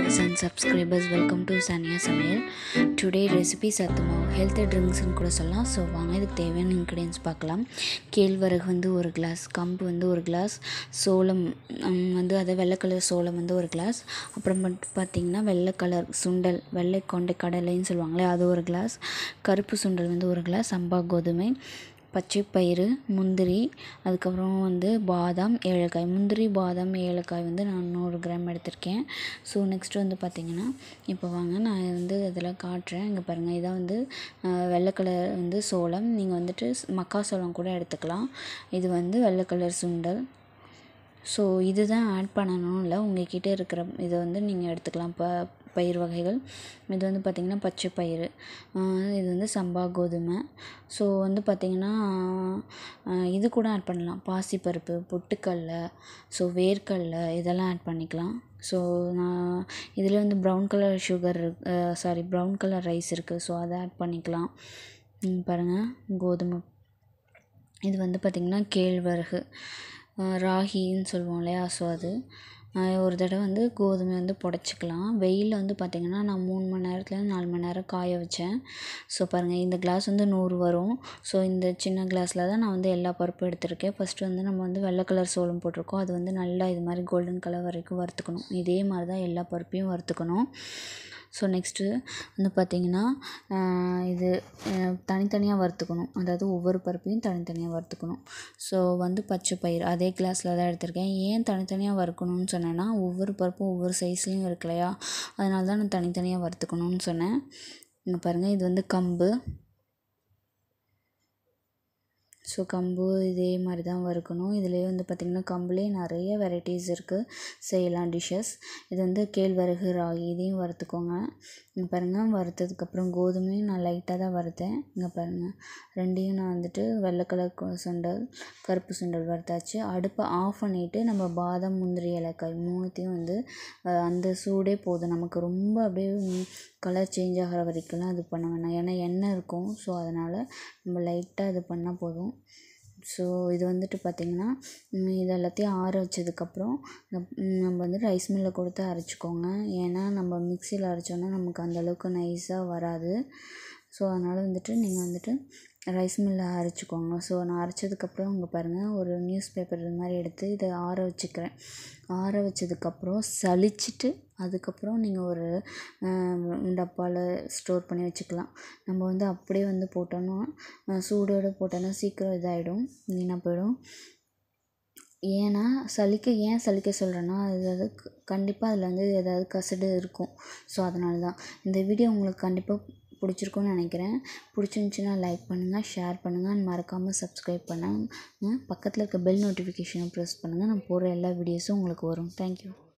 viewers and subscribers, welcome to Samayal. Today recipe Sathu Maavu, healthy drinks ன்னு கூட சொல்லலாம். So வாங்க இதுக்கு தேவையான இன்க்ரீடியன்ஸ் பார்க்கலாம். கேழ்வரகு வந்து ஒரு கிளாஸ், கம்பு வந்து ஒரு கிளாஸ், சோளம் வந்து அதை வெள்ளை கலர் சோளம் வந்து ஒரு கிளாஸ், அப்புறம் பார்த்திங்கன்னா வெள்ளை கலர் சுண்டல், வெள்ளை கொண்டை கடலைன்னு சொல்லுவாங்களே அது ஒரு கிளாஸ், கருப்பு சுண்டல் வந்து ஒரு கிளாஸ், சம்பா கோதுமை, பச்சை பயிறு, முந்திரி, அதுக்கப்புறம் வந்து பாதாம், ஏலக்காய். முந்திரி, பாதாம், ஏலக்காய் வந்து நான் 100 கிராம் எடுத்திருக்கேன். ஸோ நெக்ஸ்ட்டு வந்து பார்த்திங்கன்னா இப்போ வாங்க நான் வந்து இதெல்லாம் காட்டுறேன். இங்கே பாருங்கள், இதான் வந்து வெள்ளை கலர் வந்து சோளம். நீங்கள் வந்துட்டு மக்காசோளம் கூட எடுத்துக்கலாம். இது வந்து வெள்ளை கலர் சுண்டல். ஸோ இது தான் ஆட் பண்ணணும் இல்லை, உங்கள்கிட்ட இருக்கிற இதை வந்து நீங்கள் எடுத்துக்கலாம். பயிர் வகைகள் இது வந்து பார்த்திங்கன்னா பச்சை பயிறு, இது வந்து சம்பா கோதுமை. ஸோ வந்து பார்த்திங்கன்னா இது கூட ஆட் பண்ணலாம், பாசிப்பருப்பு, பொட்டுக்கடல, ஸோ வேர்க்கடலை இதெல்லாம் ஆட் பண்ணிக்கலாம். ஸோ நான் இதில் வந்து ப்ரௌன் கலர் ரைஸ் இருக்குது. ஸோ அதை ஆட் பண்ணிக்கலாம். பாருங்கள், கோதுமை, இது வந்து பார்த்திங்கன்னா கேழ்வரகு, ராகின்னு சொல்லுவோம் இல்லையா, ஸோ அது ஒரு தடவை வந்து கோதுமை வந்து புடச்சிக்கலாம். வெயிலில் வந்து பார்த்திங்கன்னா நான் 3 மணி நேரத்துலேருந்து 4 மணி நேரம் காய வச்சேன். ஸோ பாருங்கள், இந்த கிளாஸ் வந்து 100 வரும். ஸோ இந்த சின்ன கிளாஸில் தான் நான் வந்து எல்லா பருப்பும் எடுத்திருக்கேன். ஃபஸ்ட்டு வந்து நம்ம வந்து வெள்ளை கலர் சோளம் போட்டிருக்கோம். அது வந்து நல்லா இது மாதிரி கோல்டன் கலர் வரைக்கும் வறுத்துக்கணும். இதே மாதிரி தான் எல்லா பருப்பையும் வறுத்துக்கணும். ஸோ நெக்ஸ்ட்டு வந்து பார்த்திங்கன்னா இது தனித்தனியாக வறுத்துக்கணும், அதாவது ஒவ்வொரு பருப்பையும் தனித்தனியாக வறுத்துக்கணும். ஸோ வந்து பச்சை பயிர் அதே கிளாஸில் தான் எடுத்திருக்கேன். ஏன் தனித்தனியாக வறுக்கணும்னு சொன்னேன்னா, ஒவ்வொரு பருப்பும் ஒவ்வொரு சைஸ்லேயும் இருக்கு இல்லையா, அதனால தான் நான் தனித்தனியாக வறுத்துக்கணும்னு சொன்னேன். இங்கே பாருங்கள், இது வந்து கம்பு. ஸோ கம்பு இதே மாதிரி தான் வறுக்கணும். இதுலேயே வந்து பார்த்திங்கன்னா கம்புலேயே நிறைய வெரைட்டிஸ் இருக்குது, செய்யலாம் டிஷ்ஷஸ். இது வந்து கேழ்வரகு, ராகி இதையும் வறுத்துக்கோங்க. இங்கே பாருங்கள், வறுத்ததுக்கப்புறம் கோதுமையும் நான் லைட்டாக தான் வறுத்தேன். இங்கே பாருங்கள், ரெண்டையும் நான் வந்துட்டு வெள்ளை கலர் சுண்டல், கருப்பு சுண்டல் வறுத்தாச்சு. அடுப்பை ஆஃப் பண்ணிவிட்டு நம்ம பாதாம், முந்திரி, ஏலக்காய் 3த்தையும் வந்து அந்த சூடே போதும். நமக்கு ரொம்ப அப்படியே கலர் சேஞ்ச் ஆகிற வரைக்கும்லாம் இது பண்ண வேணாம், ஏன்னா எண்ணெய் இருக்கும். ஸோ அதனால் நம்ம லைட்டாக இது பண்ணால் போதும். ஸோ இது வந்துட்டு பார்த்திங்கன்னா இது எல்லாத்தையும் ஆற வச்சதுக்கப்புறம் நம்ம வந்து ரைஸ் மில்லில் கொடுத்து அரைச்சிக்கோங்க. ஏன்னா நம்ம மிக்சியில் அரைச்சோன்னா நமக்கு அந்தளவுக்கு நைஸாக வராது. ஸோ அதனால் வந்துட்டு நீங்கள் வந்துட்டு ரைஸ் மில்லில் அரைச்சிக்கோங்க. ஸோ நான் அரைச்சதுக்கப்புறம் இங்கே பாருங்கள், ஒரு நியூஸ் பேப்பர் இது மாதிரி எடுத்து இதை ஆற வச்சுக்கிறேன். ஆற வச்சதுக்கப்புறம் சலிச்சிட்டு அதுக்கப்புறம் நீங்கள் ஒரு டப்பாவில் ஸ்டோர் பண்ணி வச்சுக்கலாம். நம்ம வந்து அப்படியே வந்து போட்டோன்னா, சூடோடு போட்டோன்னா சீக்கிரம் இதாகிடும், வீணாக போயிடும். ஏன்னா ஏன் சலிக்க சொல்கிறேன்னா, அதாவது கண்டிப்பாக அதில் வந்து ஏதாவது கசடு இருக்கும். ஸோ அதனால தான். இந்த வீடியோ உங்களுக்கு கண்டிப்பாக பிடிச்சிருக்குன்னு நினைக்கிறேன். பிடிச்சிருந்துச்சின்னா லைக் பண்ணுங்கள், ஷேர் பண்ணுங்கள், மறக்காமல் சப்ஸ்கிரைப் பண்ணுங்கள். பக்கத்தில் இருக்க பெல் நோட்டிஃபிகேஷனை ப்ரெஸ் பண்ணுங்கள். நான் போடுற எல்லா வீடியோஸும் உங்களுக்கு வரும். தேங்க்யூ.